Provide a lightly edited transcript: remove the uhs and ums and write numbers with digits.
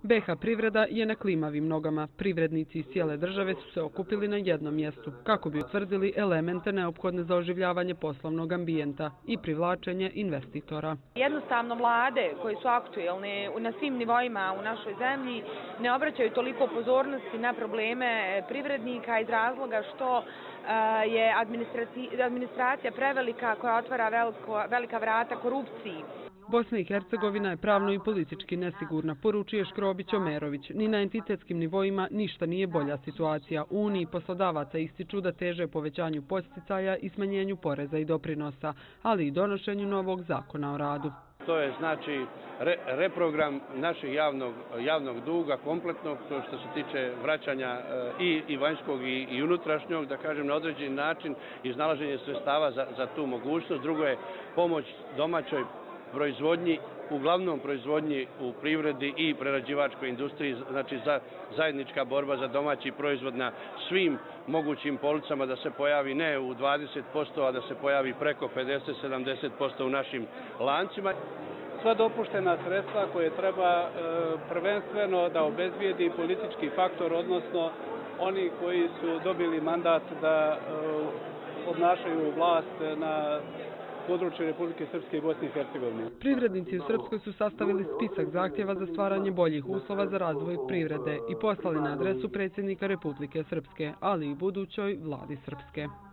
BiH privreda je na klimavim nogama. Privrednici iz cijele države su se okupili na jednom mjestu kako bi utvrdili elemente neophodne za oživljavanje poslovnog ambijenta i privlačenje investitora. Jednostavno vlade koje su aktuelne na svim nivoima u našoj zemlji ne obraćaju toliko pozornosti na probleme privrednika iz razloga što je administracija prevelika koja otvara velika vrata korupciji. Bosna i Hercegovina je pravno i politički nesigurna, poručuje Škrobić Omerović. Ni na entitetskim nivoima ništa nije bolja situacija. U Uniji poslodavaca ističu da teže povećanju podsticaja i smanjenju poreza i doprinosa, ali i donošenju novog zakona o radu. To je znači reprogram našeg javnog duga kompletnog, to što se tiče vraćanja i vanjskog i unutrašnjog, da kažem na određeni način, iznalaženje sredstava za tu mogućnost. Drugo je pomoć domaćoj proizvodnji, uglavnom proizvodnji u privredi i prerađivačkoj industriji, znači zajednička borba za domaći proizvod na svim mogućim policama da se pojavi ne u 20%, a da se pojavi preko 50-70% u našim lancima. Sva dopuštena sredstva koje treba prvenstveno da obezbijedi politički faktor, odnosno oni koji su dobili mandat da obnašaju vlast na području Republike Srpske i Bosne i Hercegovine. Privrednici u Srpskoj su sastavili spisak zahtjeva za stvaranje boljih uslova za razvoj privrede i poslali na adresu predsjednika Republike Srpske, ali i budućoj vladi Srpske.